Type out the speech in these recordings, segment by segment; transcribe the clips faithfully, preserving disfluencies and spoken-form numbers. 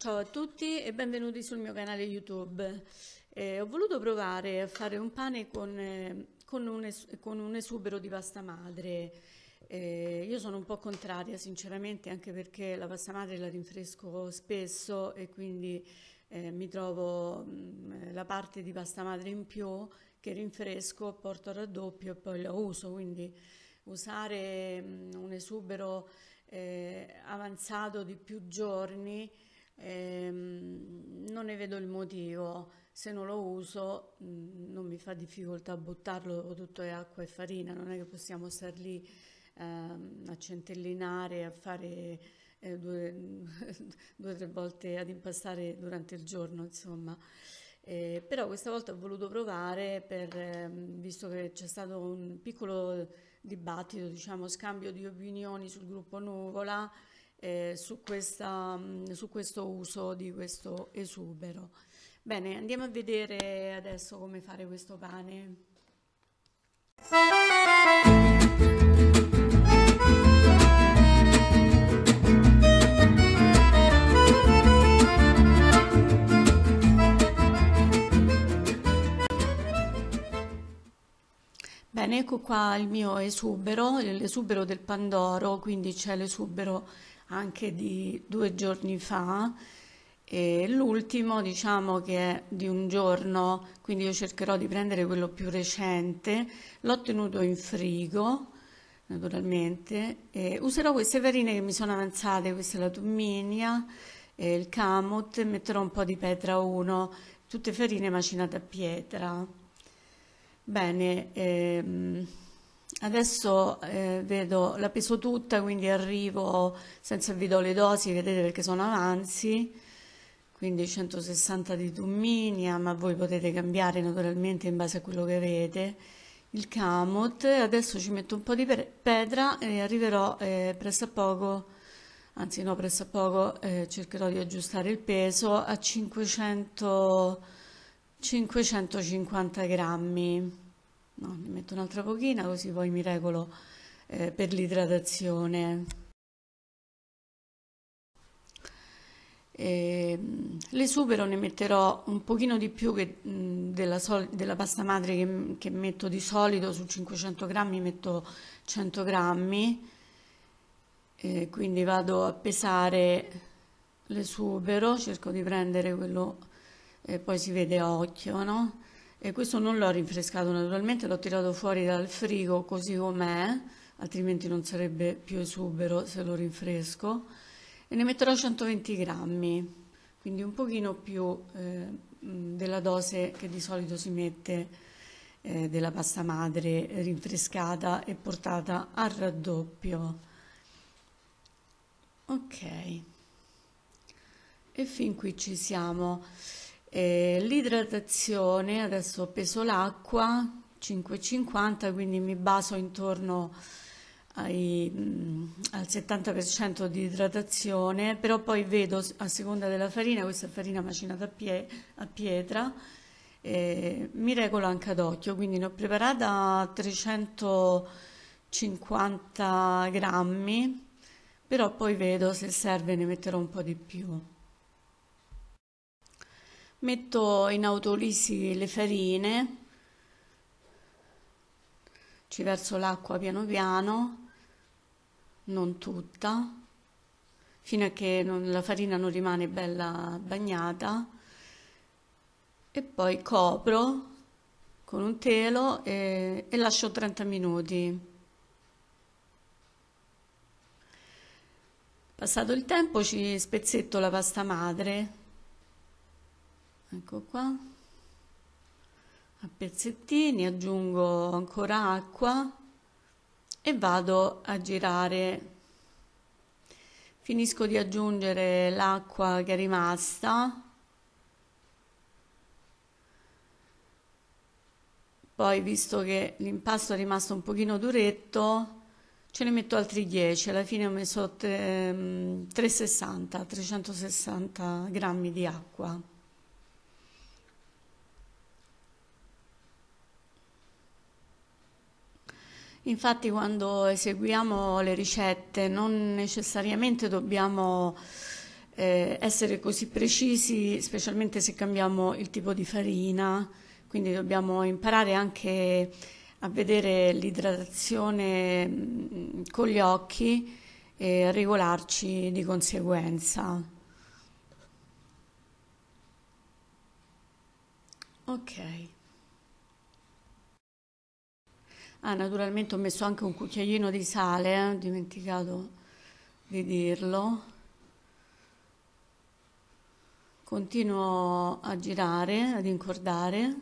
Ciao a tutti e benvenuti sul mio canale YouTube. Eh, ho voluto provare a fare un pane con, eh, con un, es- con un esubero di pasta madre. Eh, io sono un po' contraria, sinceramente, anche perché la pasta madre la rinfresco spesso e quindi eh, mi trovo mh, la parte di pasta madre in più che rinfresco, porto al raddoppio e poi la uso. Quindi usare mh, un esubero eh, avanzato di più giorni. Ehm, non ne vedo il motivo, se non lo uso mh, non mi fa difficoltà a buttarlo, tutto è acqua e farina, non è che possiamo star lì ehm, a centellinare, a fare eh, due, due o tre volte ad impastare durante il giorno, insomma. Eh, però questa volta ho voluto provare per, ehm, visto che c'è stato un piccolo dibattito, diciamo, scambio di opinioni sul gruppo Nuvola eh, su questa, mh, su questo uso di questo esubero. Bene, andiamo a vedere adesso come fare questo pane. Bene, ecco qua il mio esubero, l'esubero del Pandoro, quindi c'è l'esubero anche di due giorni fa e l'ultimo diciamo che è di un giorno, quindi io cercherò di prendere quello più recente, l'ho tenuto in frigo naturalmente e userò queste farine che mi sono avanzate, questa è la Tumminia, e il Camut, e metterò un po' di Petra uno, tutte farine macinate a pietra. Bene, ehm, adesso eh, vedo, la peso tutta, quindi arrivo, senza vi do le dosi, vedete perché sono avanzi, quindi centosessanta di Tumminia, ma voi potete cambiare naturalmente in base a quello che avete. Il Camut, adesso ci metto un po' di pe- Petra e arriverò eh, presso a poco, anzi no, presso a poco eh, cercherò di aggiustare il peso a cinquecento, cinquecentocinquanta grammi. No, ne metto un'altra pochina così poi mi regolo eh, per l'idratazione. E, mh, l'esubero ne metterò un pochino di più che, mh, della, sol- della pasta madre che, che metto di solito, su cinquecento grammi metto cento grammi, e quindi vado a pesare l'esubero, cerco di prendere quello, e poi si vede a occhio, no? E questo non l'ho rinfrescato naturalmente, l'ho tirato fuori dal frigo così com'è, altrimenti non sarebbe più esubero se lo rinfresco. E ne metterò centoventi grammi, quindi un pochino più eh, mh, della dose che di solito si mette eh, della pasta madre rinfrescata e portata al raddoppio. Ok, e fin qui ci siamo. Eh, l'idratazione, adesso peso l'acqua, cinque e cinquanta, quindi mi baso intorno ai, mm, al settanta per cento di idratazione, però poi vedo a seconda della farina, questa è farina macinata a, pie- a pietra, eh, mi regolo anche ad occhio, quindi ne ho preparata trecentocinquanta grammi, però poi vedo se serve ne metterò un po' di più. Metto in autolisi le farine, ci verso l'acqua piano piano, non tutta, fino a che non- la farina non rimane bella bagnata e poi copro con un telo e, e lascio trenta minuti. Passato il tempo ci spezzetto la pasta madre, ecco qua, a pezzettini, aggiungo ancora acqua e vado a girare. Finisco di aggiungere l'acqua che è rimasta, poi visto che l'impasto è rimasto un pochino duretto, ce ne metto altri dieci, alla fine ho messo tre- trecentosessanta, trecentosessanta grammi di acqua. Infatti quando eseguiamo le ricette non necessariamente dobbiamo eh, essere così precisi, specialmente se cambiamo il tipo di farina, quindi dobbiamo imparare anche a vedere l'idratazione mm, con gli occhi e a regolarci di conseguenza. Ok. Ah, naturalmente ho messo anche un cucchiaino di sale, eh, ho dimenticato di dirlo. Continuo a girare, ad incordare.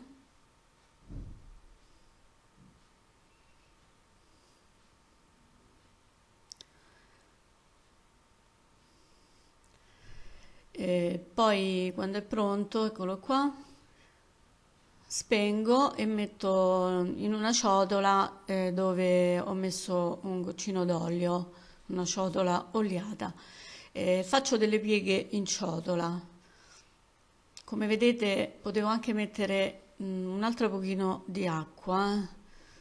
E poi quando è pronto, eccolo qua, spengo e metto in una ciotola eh, dove ho messo un goccino d'olio, una ciotola oliata. Eh, faccio delle pieghe in ciotola. Come vedete potevo anche mettere mm, un altro pochino di acqua, eh.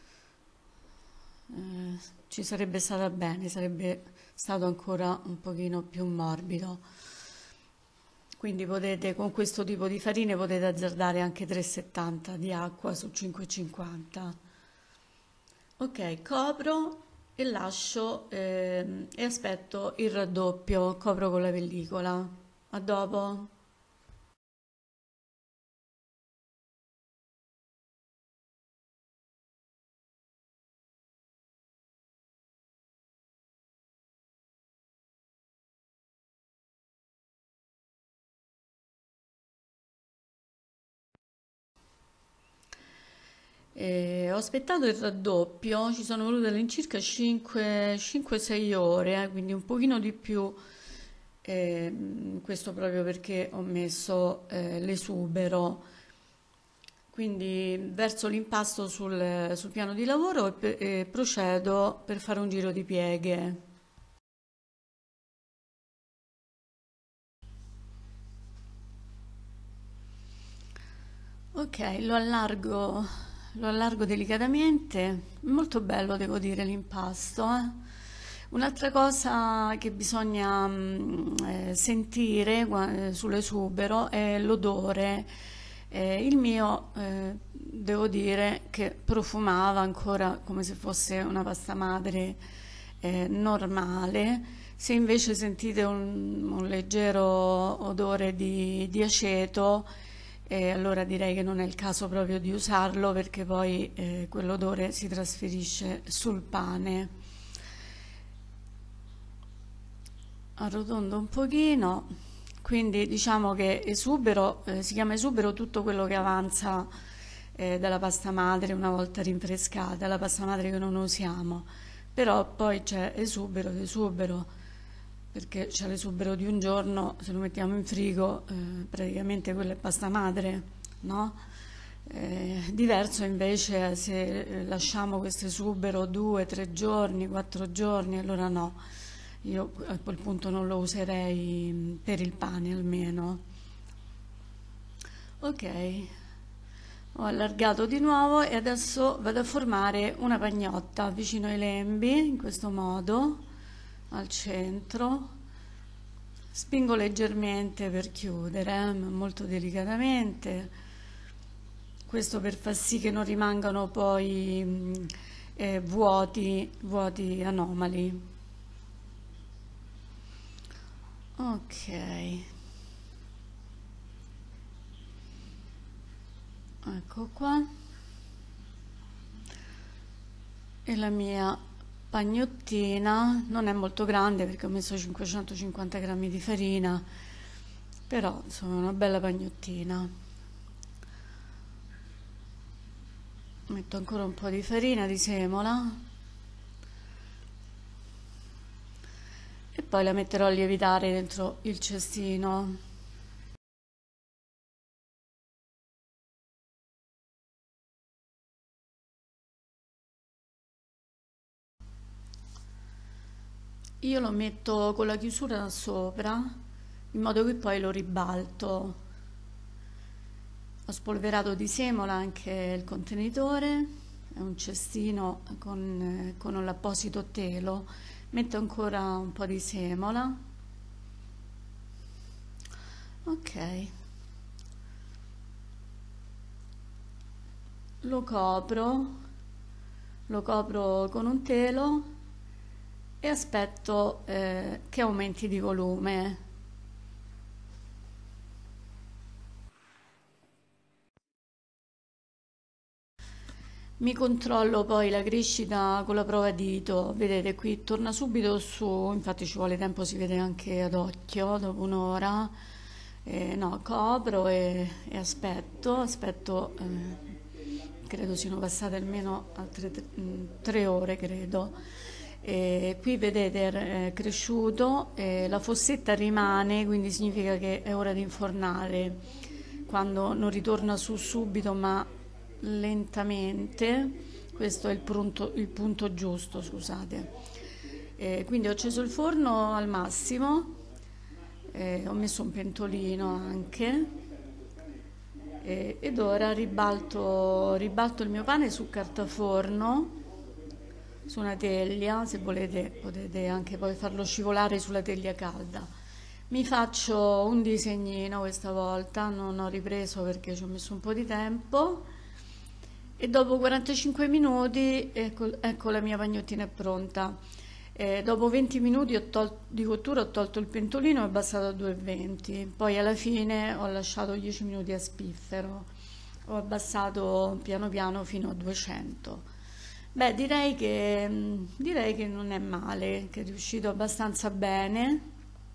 Eh, ci sarebbe stata bene, sarebbe stato ancora un pochino più morbido. Quindi potete, con questo tipo di farine potete azzardare anche tre virgola settanta di acqua su cinque virgola cinquanta. Ok, copro e lascio ehm, e aspetto il raddoppio, copro con la pellicola. A dopo. E ho aspettato il raddoppio, ci sono volute all'incirca cinque sei ore, eh, quindi un pochino di più, ehm, questo proprio perché ho messo eh, l'esubero. Quindi verso l'impasto sul, sul piano di lavoro e, pe- e procedo per fare un giro di pieghe. Ok, lo allargo, lo allargo delicatamente, molto bello devo dire l'impasto, eh. Un'altra cosa che bisogna mm, eh, sentire gua- eh, sull'esubero è l'odore. Eh, il mio, eh, devo dire che profumava ancora come se fosse una pasta madre eh, normale. Se invece sentite un, un leggero odore di, di aceto, e allora direi che non è il caso proprio di usarlo perché poi eh, quell'odore si trasferisce sul pane. Arrotondo un pochino, quindi diciamo che esubero, eh, si chiama esubero tutto quello che avanza eh, dalla pasta madre una volta rinfrescata, la pasta madre che non usiamo, però poi c'è esubero ed esubero, perché c'è l'esubero di un giorno, se lo mettiamo in frigo, eh, praticamente quella è pasta madre, no? Eh, diverso invece se eh, lasciamo questo esubero due, tre giorni, quattro giorni, allora no, io a quel punto non lo userei mm, per il pane almeno. Ok, ho allargato di nuovo e adesso vado a formare una pagnotta vicino ai lembi, in questo modo, al centro. Spingo leggermente per chiudere, eh, ma molto delicatamente. Questo per far sì che non rimangano poi mh, eh, vuoti, vuoti anomali. Ok, ecco qua. E la mia pagnottina non è molto grande perché ho messo cinquecentocinquanta grammi di farina, però insomma è una bella pagnottina. Metto ancora un po' di farina di semola e poi la metterò a lievitare dentro il cestino. Io lo metto con la chiusura da sopra in modo che poi lo ribalto. Ho spolverato di semola anche il contenitore, è un cestino con, eh, con l'apposito telo. Metto ancora un po' di semola Ok, lo copro, lo copro con un telo e aspetto eh, che aumenti di volume. Mi controllo poi la crescita con la prova a dito, vedete qui torna subito su, infatti ci vuole tempo, si vede anche ad occhio dopo un'ora. Eh, no, copro e, e aspetto, aspetto, eh, credo siano passate almeno altre tre, mm, tre ore, credo. E qui vedete è cresciuto, eh, la fossetta rimane, quindi significa che è ora di infornare. Quando non ritorna su subito ma lentamente, questo è il punto, il punto giusto, scusate. Eh, quindi ho acceso il forno al massimo, eh, ho messo un pentolino anche eh, ed ora ribalto, ribalto il mio pane su carta forno, su una teglia, se volete potete anche poi farlo scivolare sulla teglia calda. Mi faccio un disegnino questa volta, non ho ripreso perché ci ho messo un po' di tempo e dopo quarantacinque minuti ecco, ecco la mia pagnottina è pronta. Eh, dopo venti minuti ho tol- di cottura ho tolto il pentolino e ho abbassato a duecentoventi, poi alla fine ho lasciato dieci minuti a spiffero, ho abbassato piano piano fino a duecento. Beh, direi che, direi che non è male, che è riuscito abbastanza bene,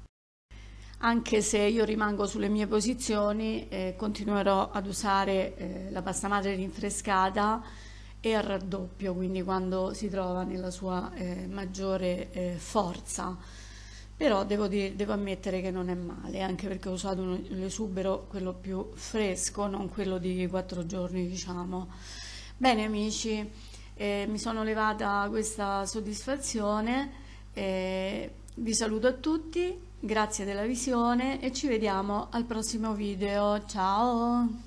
anche se io rimango sulle mie posizioni e continuerò ad usare eh, la pasta madre rinfrescata e al raddoppio, quindi quando si trova nella sua eh, maggiore eh, forza. Però devo, dire, devo ammettere che non è male, anche perché ho usato un, l'esubero, quello più fresco, non quello di quattro giorni, diciamo. Bene amici, eh, mi sono levata questa soddisfazione, eh, vi saluto a tutti, grazie della visione e ci vediamo al prossimo video, ciao!